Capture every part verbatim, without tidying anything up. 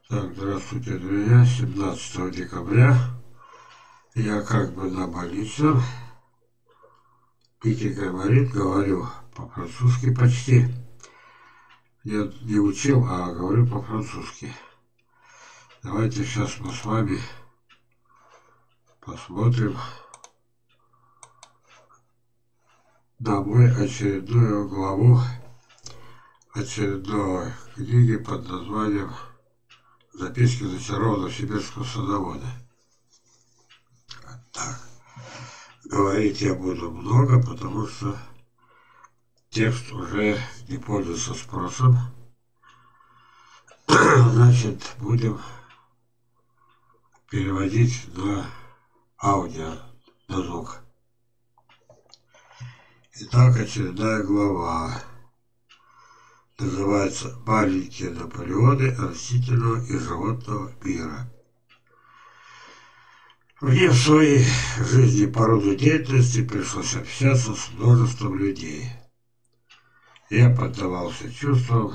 Так, здравствуйте, друзья. семнадцатого декабря я как бы на больнице. Пики говорит, говорю по-французски почти. Я не учил, а говорю по-французски. Давайте сейчас мы с вами посмотрим на мою очередную главу очередной книги под названием «Записки зачарованного сибирского садовода». Так, говорить я буду много, потому что текст уже не пользуется спросом. Значит, будем переводить на аудио, на звук. Итак, очередная глава. Называется «Маленькие Наполеоны растительного и животного мира». Мне в своей жизни по роду деятельности пришлось общаться с множеством людей. Я поддавался чувствам,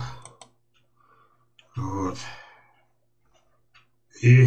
вот, и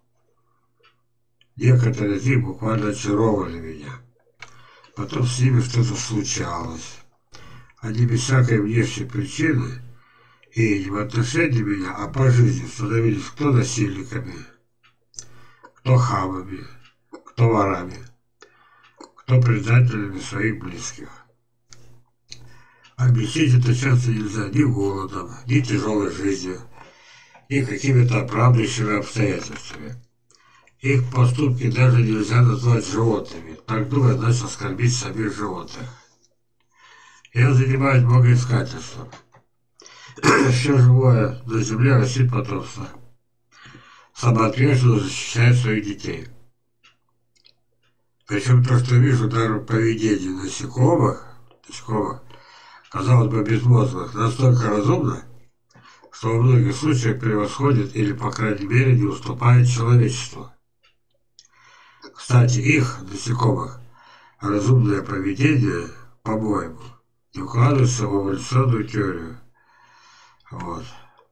некоторые из них буквально очаровывали меня. Потом с ними что-то случалось. Они без всякой внешней причины и не в отношении меня, а по жизни становились кто насильниками, кто хамами, кто ворами, кто предателями своих близких. Объяснить это часто нельзя ни голодом, ни тяжелой жизнью, ни какими-то оправдывающими обстоятельствами. Их поступки даже нельзя назвать животными, так думая, начал оскорбить самих животных. Я занимаюсь богоискательством. Все живое на земле растит потомство. Самоотверженно защищает своих детей. Причем то, что вижу даже в поведении насекомых, насекомых, казалось бы, безмозглых, настолько разумно, что во многих случаях превосходит или, по крайней мере, не уступает человечеству. Кстати, их, насекомых, разумное поведение, по-моему, не укладывается в эволюционную теорию. Вот.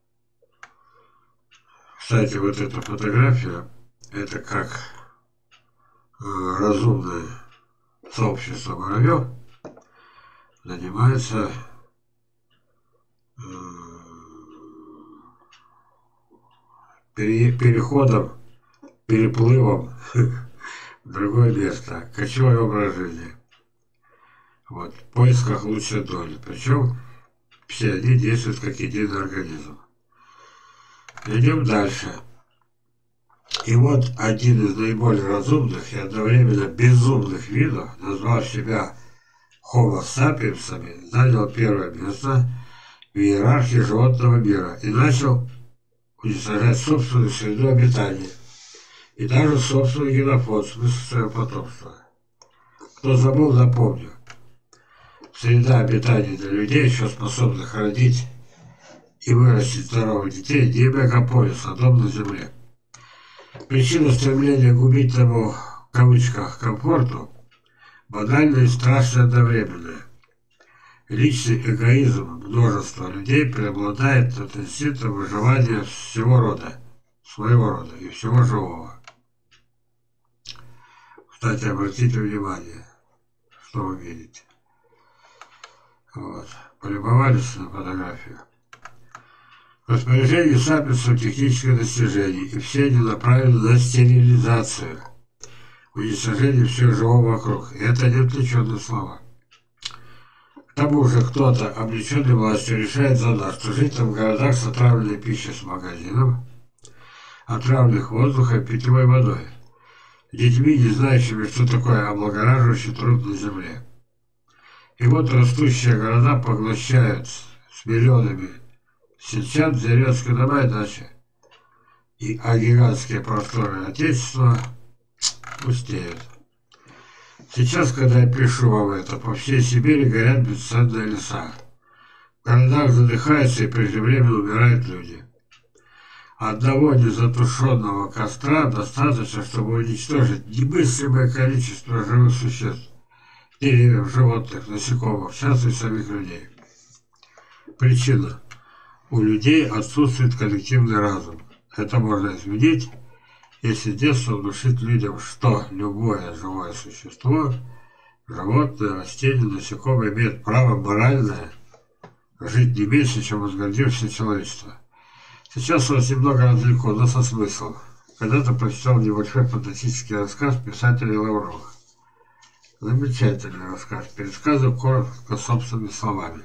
Кстати, вот эта фотография, это как э, разумное сообщество муравьев занимается э, пере, переходом, переплывом в другое место, кочевой образ жизни. Вот, в поисках лучшей доли. Причем все они действуют как единый организм. Идем дальше. И вот один из наиболее разумных и одновременно безумных видов, назвав себя Homo sapiens'ами, занял первое место в иерархии животного мира и начал уничтожать собственную среду обитания и даже собственный генофонд, в смысле своего потомства. Кто забыл, напомню. Среда обитания для людей, еще способных родить и вырастить здоровых детей, не мегаполис, а дом на земле. Причина стремления к губительному, в кавычках, комфорту банальная и страшная одновременная. Личный эгоизм множества людей преобладает над инстинктом выживания всего рода, своего рода и всего живого. Кстати, обратите внимание, что вы видите. Вот. Полюбовались на фотографию. В распоряжении сапиенсов техническое достижение, и все они направлены на стерилизацию, уничтожение всего живого вокруг. И это не отвлеченные слова. К тому же кто-то, облеченный властью, решает за нас, что жителям в городах с отравленной пищей с магазином, отравленных воздухом и питьевой водой, детьми, не знающими, что такое облагораживающий труд на земле. И вот растущие города поглощают с миллионами сельчан деревенские дома и дачи. И, а гигантские просторы Отечества пустеют. Сейчас, когда я пишу вам это, по всей Сибири горят бесценные леса. В городах задыхаются и преждевременно умирают люди. Одного незатушенного костра достаточно, чтобы уничтожить немыслимое количество живых существ. Деревьев, животных, насекомых, в частности самих людей. Причина. У людей отсутствует коллективный разум. Это можно изменить, если с детства внушить людям, что любое живое существо, животное, растение, насекомое имеет право моральное жить не меньше, чем возгордившееся человечество. Сейчас вас немного развлеку, но со смыслом. Когда-то прочитал небольшой фантастический рассказ писателя Лаврова. Замечательный рассказ, пересказываю коротко собственными словами.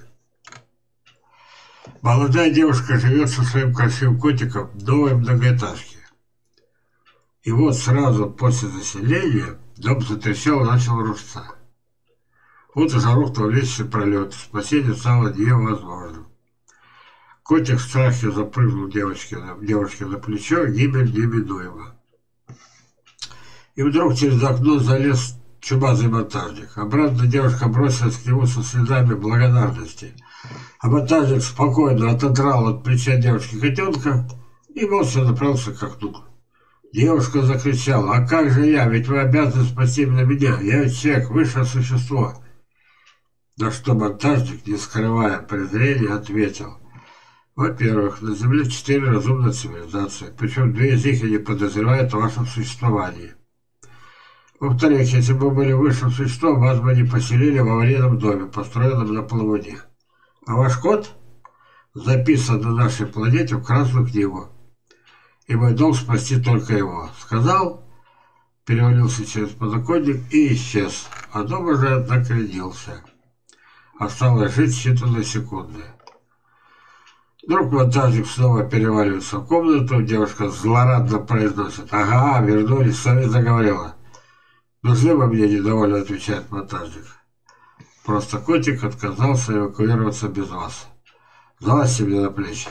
Молодая девушка живет со своим красивым котиком в новой многоэтажке. И вот сразу после заселения дом затрещал и начал рушиться. Вот уже рухнул лестничный пролет, спасение стало невозможным. Котик в страхе запрыгнул девочке, девушке на плечо, гибель неминуема. И вдруг через окно залез чумазый монтажник. Обратно девушка бросилась к нему со слезами благодарности. А монтажник спокойно отодрал от плеча девушки котенка и молча направился к окну. Девушка закричала: «А как же я? Ведь вы обязаны спасти именно меня. Я ведь человек, высшее существо». На что монтажник, не скрывая презрения, ответил: «Во-первых, на Земле четыре разумные цивилизации, причем две из них и не подозревают о вашем существовании. Во-вторых, если бы вы были высшим существом, вас бы не поселили в аварийном доме, построенном на половине. А ваш код записан на нашей планете в Красную книгу, и мой долг спасти только его». Сказал, перевалился через подоконник и исчез, а дом уже накренился. Осталось жить считанные секунды. Вдруг монтажник снова переваливается в комнату, девушка злорадно произносит: «Ага, вернулись, совесть заговорила». «Нужны вы мне?» — недовольно отвечает монтажник. «Просто котик отказался эвакуироваться без вас. Залазьте мне на плечи».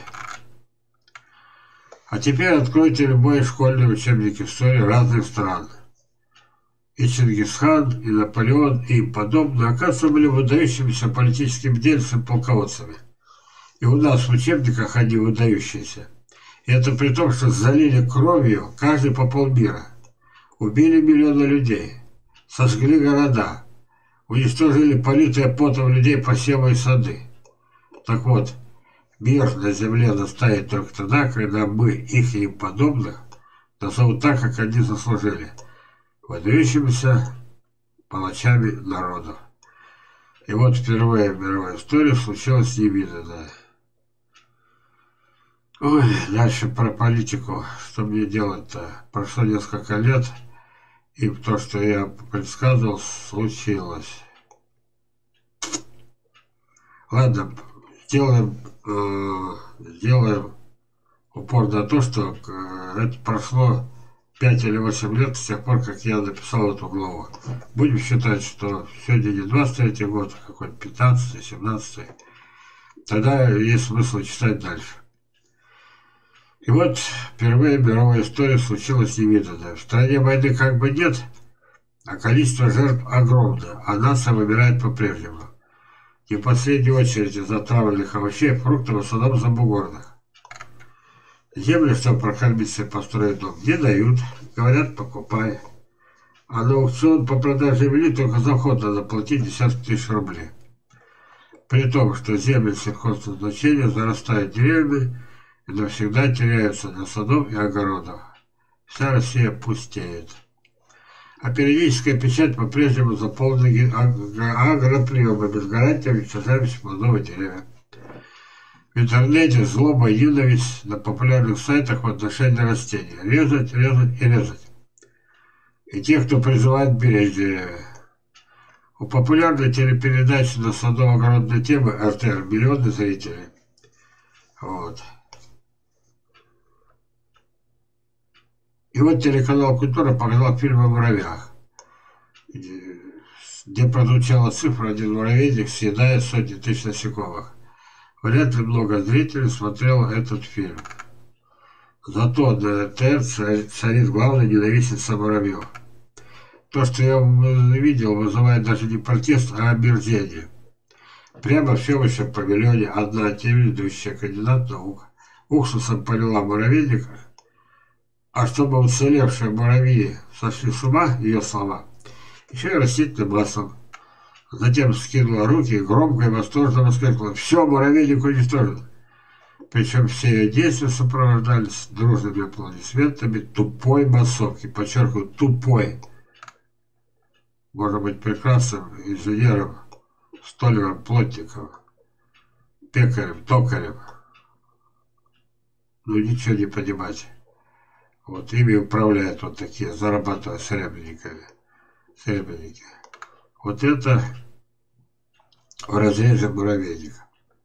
А теперь откройте любой школьный учебник истории разных стран. И Чингисхан, и Наполеон, и им подобные, оказывается, были выдающимися политическими деятелями, полководцами. И у нас в учебниках они выдающиеся. И это при том, что залили кровью каждый по полмира. Убили миллионы людей, сожгли города, уничтожили политые потом людей посевы и сады. Так вот, мир на земле настанет только тогда, когда мы, их и им подобных, назовут так, как они заслужили: выдающимися палачами народов. И вот впервые в мировой истории случилось невиданное. Ой, дальше про политику. Что мне делать-то? Прошло несколько лет, и то, что я предсказывал, случилось. Ладно, сделаем, э, сделаем упор на то, что э, это прошло пять или восемь лет с тех пор, как я написал эту главу. Будем считать, что сегодня не двадцать третий год, а какой-то пятнадцатый, семнадцатый. Тогда есть смысл читать дальше. И вот впервые в мировой истории случилось невиданное. В стране войны как бы нет, а количество жертв огромное, а нация вымирает по-прежнему. Не в последнюю очередь из-за отравленных овощей, фруктов, в основном забугорных. Землю, чтобы прокормить себе, построить дом, не дают, говорят, покупай. А на аукцион по продаже земли только за вход надо платить десятки тысяч рублей. При том, что земли сельхозназначения зарастают деревьями и навсегда теряются для садов и огородов. Вся Россия пустеет. А периодическая печать по-прежнему заполнена агроприемами с гарантией уничтожаемости плодов и деревьев. В интернете злоба и ненависть на популярных сайтах в отношении растений. Резать, резать и резать. И те, кто призывает беречь деревья. У популярной телепередачи на садово-огородной темы эр тэ эр миллионы зрителей. Вот. И вот телеканал «Культура» показал фильм о муравьях, где прозвучала цифра: один муравейник съедает сотни тысяч насекомых. Вряд ли много зрителей смотрело этот фильм. Зато на эр тэ эр царит главная ненавистница муравьев. То, что я видел, вызывает даже не протест, а омерзение. Прямо в съемочном павильоне одна телеведущая, кандидат наук, уксусом полила муравейник, а чтобы уцелевшие муравьи сошли с ума, ее слова, еще и растительным маслом. Затем скинула руки и громко и восторженно воскликнула: «Все, муравейник уничтожен!» Причем все ее действия сопровождались дружными аплодисментами тупой массовки. Подчеркиваю, тупой. Может быть прекрасным инженером, столяром, плотником, пекарем, токарем. Ну ничего не понимать. Вот ими управляют вот такие, зарабатывая серебряниками. Серебряники. Вот это в разрезе муравейника.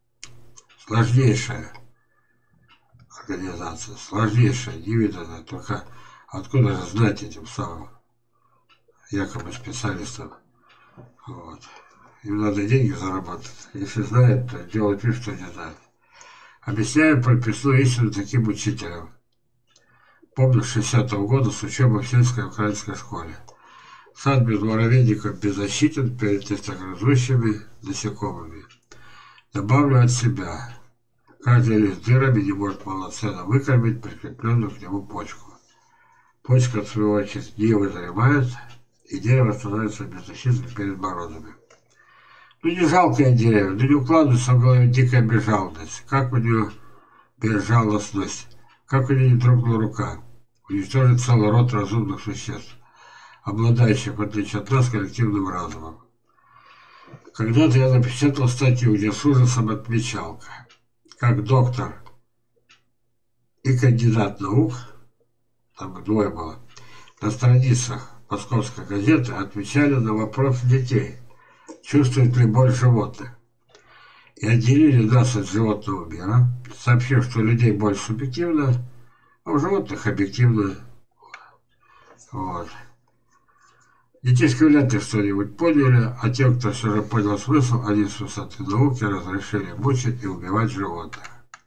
Сложнейшая организация, сложнейшая, невиданная. Только откуда же знать этим самым якобы специалистам? Вот. Им надо деньги зарабатывать. Если знают, то делают вид, что не знают. Объясняю прописную истину таким учителям. Помню, с шестидесятого года с учебой в сельской украинской школе. Сад без муравейников беззащитен перед нефтегрызущими насекомыми. Добавлю от себя. Каждый лист дырами не может полноценно выкормить прикрепленную к нему почку. Почка, в свою очередь, не вызревает, и дерево становится беззащитным перед морозами. Ну не жалкое дерево, да не укладывается в голове дикая безжалостность. Как у нее безжалостность, как у нее не дрогнула рука. Уничтожить целый род разумных существ, обладающих, в отличие от нас, коллективным разумом. Когда-то я напечатал статью, где с ужасом отмечал, как доктор и кандидат наук, там двое было, на страницах Московской газеты отвечали на вопрос детей, чувствует ли боль животных. И отделили нас от животного мира, сообщив, что у людей боль субъективна, а у животных объективна. Вот. Детишки вряд ли что-нибудь поняли, а те, кто все же понял смысл, они с высоты науки разрешили мучить и убивать животных.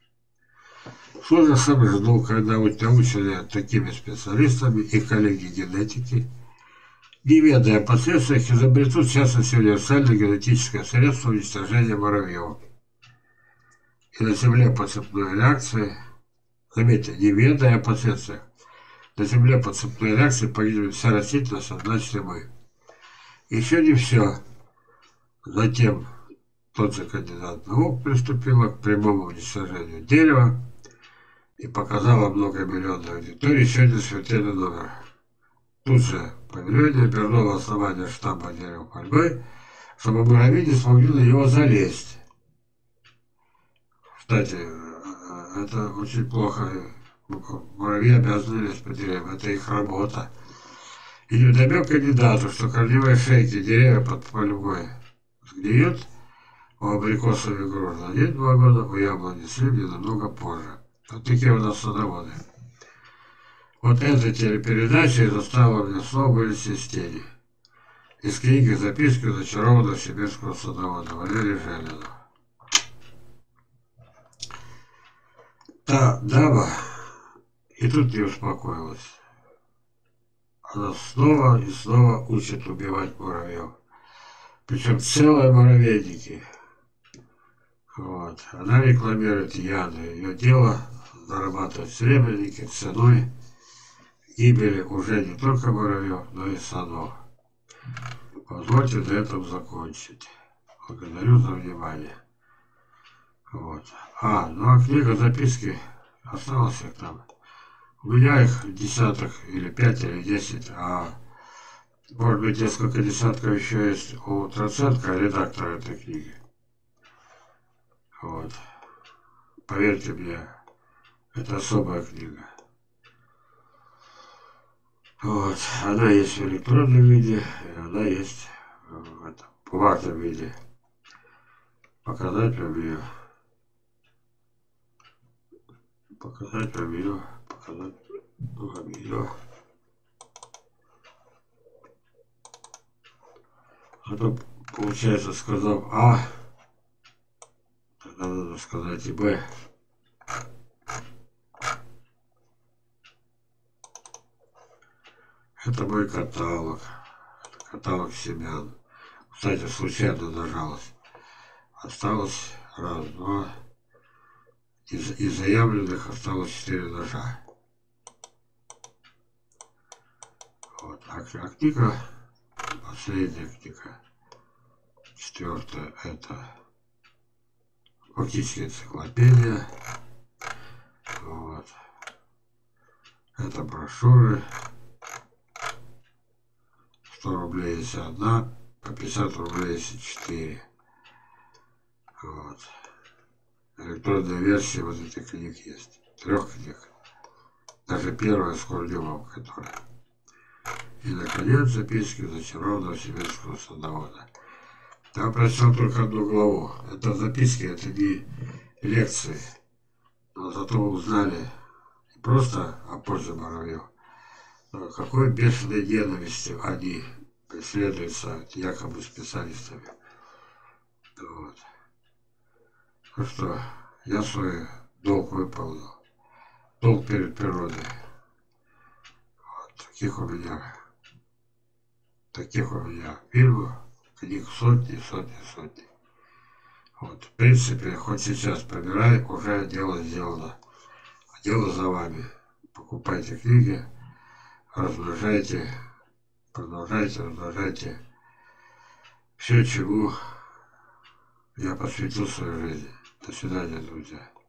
С ужасом жду, когда будут научены такими специалистами и коллеги-генетики, не ведая о последствиях, изобретут в частности универсальное генетическое средство уничтожения муравьев. И на Земле по цепной реакции, заметьте, не ведая о последствиях, на Земле по цепной реакции погибнет вся растительность, значит и мы. Еще не все. Затем тот же кандидат наук приступил к прямому уничтожению дерева и показала многомиллионной аудитории еще один смертельный номер. Тут же павильоне обернуло основание штаба дерева пальмы, чтобы муравьи не смогли на него залезть. Кстати, это очень плохо. Муравьи обязаны лезть по деревьям, это их работа. И невдомек кандидату, что корневые шейки деревья под пальмой сгниют, у абрикосов и груш за один-два года, у яблони сливни намного позже. Вот такие у нас садоводы. Вот эта телепередача заставила меня снова вылезти из тени. Из книги записки зачарованного сибирского садовода Валерия Желина. Та дама и тут не успокоилась. Она снова и снова учит убивать муравьев. Причем целые муравейники. Вот. Она рекламирует яды. Ее дело зарабатывать серебряники ценой гибели уже не только муравьев, но и садов. Позвольте на этом закончить. Благодарю за внимание. Вот. А, ну а книга записки осталась их там. У меня их десяток или пять или десять, а может быть несколько десятков еще есть у Троценко, редактора этой книги. Вот. Поверьте мне, это особая книга. Вот. Она есть в электронном виде, и она есть в этом бумажном виде. Показать вам ее. Показать вам ее. Показать вам ее. А то, получается, сказал А, тогда надо сказать и Б. Это мой каталог. Это каталог семян. Кстати, случайно нажалось. Осталось раз, два. Из, из заявленных осталось четыре ножа. Вот. А, а книга, последняя книга, четвертая, это фактически энциклопедия. Вот. Это брошюры. сто рублей если одна, по пятьдесят рублей если четыре. Вот. Электронная версия вот этих книг есть. Трех книг. Даже первая с Курдюмом, которая. И, наконец, записки зачарованного сибирского садовода. Я прочел только одну главу. Это записки, это не лекции. Но зато вы узнали не просто о пользе муравьев, но какой бешеной ненавистью они преследуются якобы специалистами. Вот. Ну что, я свой долг выполнил. Долг перед природой. Вот. Таких у меня, таких у меня фильмов, книг сотни, сотни, сотни. Вот. В принципе, хоть сейчас помирай, уже дело сделано. Дело за вами. Покупайте книги, размножайте, продолжайте, размножайте. Все, чему я посвятил свою жизнь. До свидания, друзья.